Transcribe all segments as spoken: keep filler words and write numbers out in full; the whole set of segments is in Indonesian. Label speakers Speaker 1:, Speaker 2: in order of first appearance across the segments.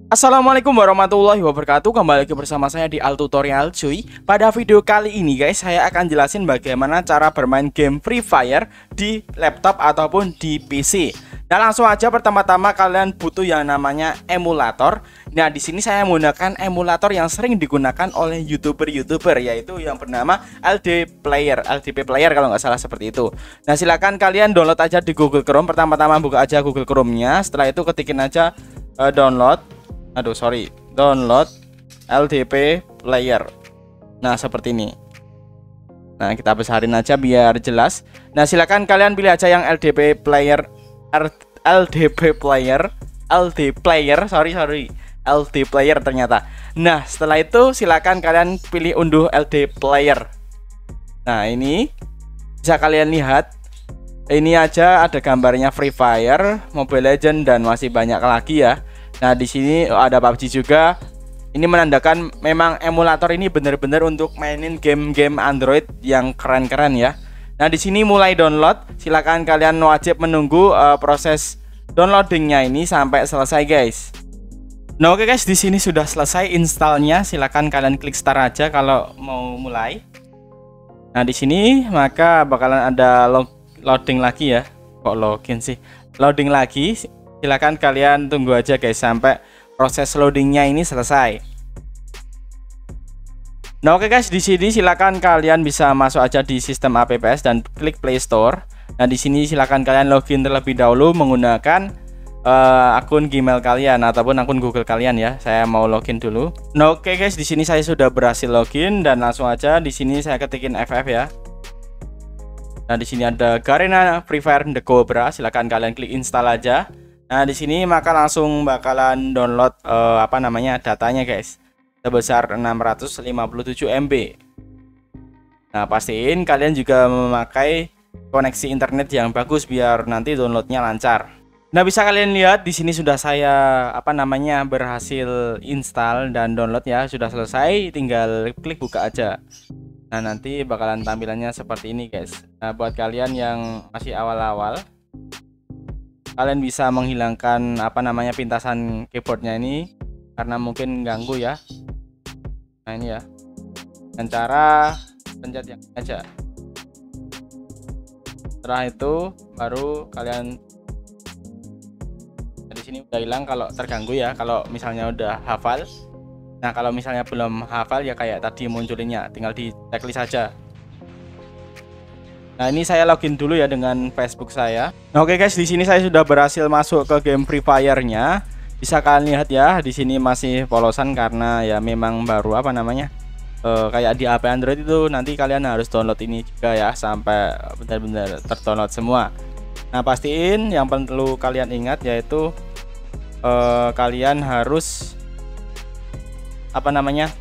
Speaker 1: Assalamualaikum warahmatullahi wabarakatuh. Kembali lagi bersama saya di Al Tutorial cuy. Pada video kali ini guys, saya akan jelasin bagaimana cara bermain game Free Fire di laptop ataupun di P C. Nah, langsung aja, pertama-tama kalian butuh yang namanya emulator. Nah, di sini saya menggunakan emulator yang sering digunakan oleh YouTuber-YouTuber, yaitu yang bernama L D Player, L D P Player kalau nggak salah seperti itu. Nah, silakan kalian download aja di Google Chrome. Pertama-tama buka aja Google Chrome-nya. Setelah itu ketikin aja uh, download Aduh sorry download L D P Player. Nah seperti ini. Nah kita besarin aja biar jelas. Nah silakan kalian pilih aja yang L D P Player, L D P Player, L D Player, sorry sorry L D Player ternyata. Nah setelah itu silakan kalian pilih unduh L D Player. Nah ini bisa kalian lihat. Ini aja ada gambarnya Free Fire, Mobile Legends, dan masih banyak lagi ya. Nah di sini ada P U B G juga. Ini menandakan memang emulator ini benar-benar untuk mainin game-game Android yang keren-keren ya. Nah di sini mulai download. Silakan kalian wajib menunggu uh, proses downloadingnya ini sampai selesai guys. Nah oke guys, di sini sudah selesai installnya. Silakan kalian klik start aja kalau mau mulai. Nah di sini maka bakalan ada log loading lagi ya. Kok login sih? Loading lagi. Silakan kalian tunggu aja guys sampai proses loadingnya ini selesai. Nah oke guys, di sini silakan kalian bisa masuk aja di sistem A P P S dan klik Play Store. Nah di sini silakan kalian login terlebih dahulu menggunakan uh, akun Gmail kalian ataupun akun Google kalian ya. Saya mau login dulu. Nah oke guys, di sini saya sudah berhasil login dan langsung aja di sini saya ketikin F F ya. Nah di sini ada Garena Free Fire The Cobra. Silakan kalian klik install aja. Nah di sini maka langsung bakalan download uh, apa namanya datanya guys, sebesar enam ratus lima puluh tujuh M B. Nah pastiin kalian juga memakai koneksi internet yang bagus biar nanti downloadnya lancar. Nah bisa kalian lihat di sini sudah saya apa namanya berhasil install dan download ya, sudah selesai, tinggal klik buka aja. Nah nanti bakalan tampilannya seperti ini guys. Nah buat kalian yang masih awal-awal, kalian bisa menghilangkan apa namanya pintasan keyboardnya ini karena mungkin ganggu ya. Nah ini ya, dengan cara pencet yang aja. Setelah itu baru kalian, nah, di sini udah hilang kalau terganggu ya. Kalau misalnya udah hafal, nah kalau misalnya belum hafal ya kayak tadi munculinnya, tinggal di checklist saja. Nah ini saya login dulu ya dengan Facebook saya. Nah, oke guys, di sini saya sudah berhasil masuk ke game Free Fire-nya. Bisa kalian lihat ya, di sini masih polosan karena ya memang baru apa namanya e, kayak di H P Android itu. Nanti kalian harus download ini juga ya sampai benar-benar terdownload semua. Nah pastiin yang perlu kalian ingat yaitu e, kalian harus apa namanya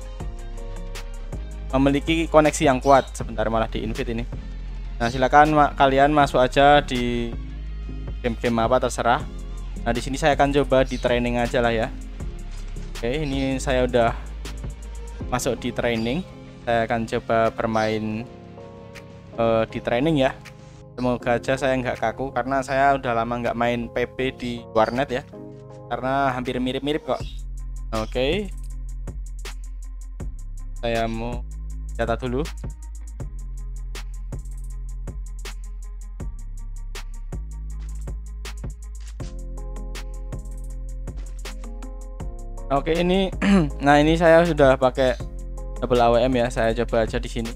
Speaker 1: memiliki koneksi yang kuat. Sebentar malah di invite ini. Nah silakan ma kalian masuk aja di game-game apa terserah. Nah di sini saya akan coba di training aja lah ya. Oke ini saya udah masuk di training. Saya akan coba bermain uh, di training ya. Semoga aja saya nggak kaku karena saya udah lama nggak main P B di warnet ya. Karena hampir mirip-mirip kok. Oke, saya mau data dulu. Oke ini, nah ini saya sudah pakai double A W M ya. Saya coba aja di sini.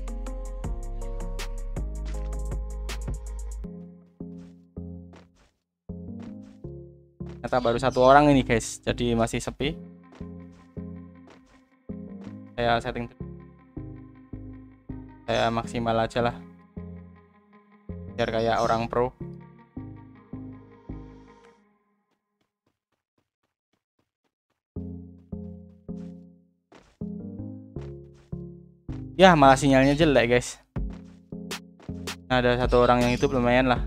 Speaker 1: Ternyata baru satu orang ini guys, jadi masih sepi. Saya setting, saya maksimal aja lah, biar kayak orang pro. Ya malah sinyalnya jelek guys. Nah, ada satu orang yang itu lumayan lah.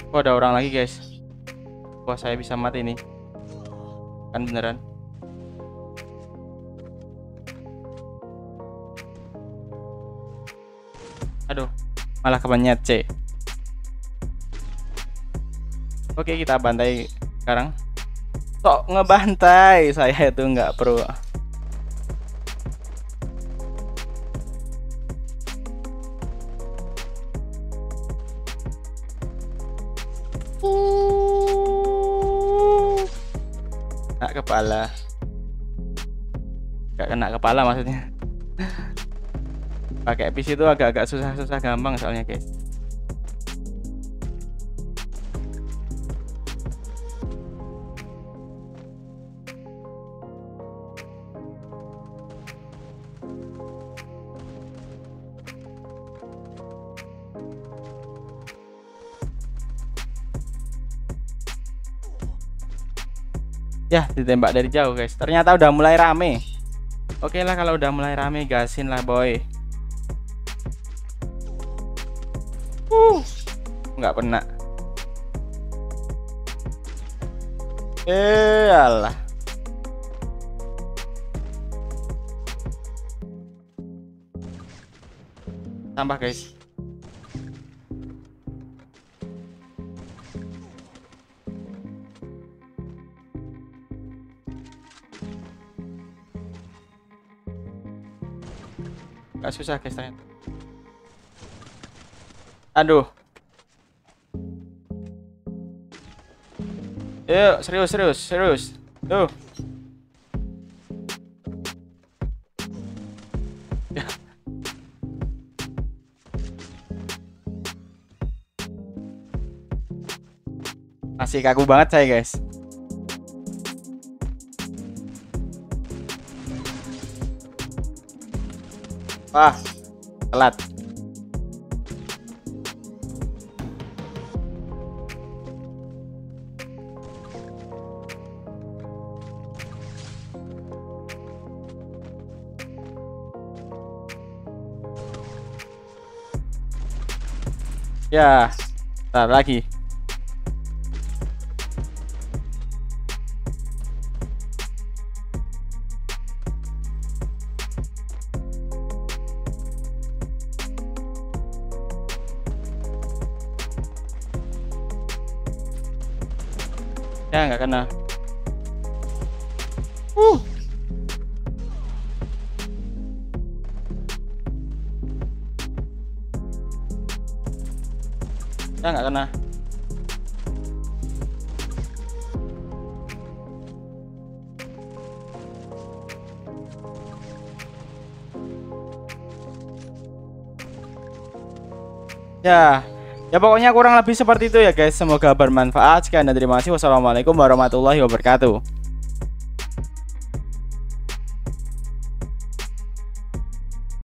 Speaker 1: Oh, ada orang lagi guys. Wah, saya bisa mati nih. Kan beneran. Aduh, malah kepencet C. Oke, kita bantai sekarang. Sok ngebantai, saya itu nggak pro. Kena kepala. Gak kena kepala maksudnya. Pakai P C itu agak-agak susah-susah gampang soalnya guys. Ya, ditembak dari jauh guys. Ternyata udah mulai rame. Oke lah, kalau udah mulai rame gasin lah boy. Uh, nggak pernah. Eh, alah. Tambah guys. Gak susah guys ternyata. Aduh. Yuk, serius, serius, serius. Tuh. Masih kaku banget saya guys. Wah, telat. Ya, tar lagi. Ya, nggak kena. Uh. Ya, nggak kena. Ya. Ya pokoknya kurang lebih seperti itu ya guys. Semoga bermanfaat. Sekian dan terima kasih. Wassalamualaikum warahmatullahi wabarakatuh.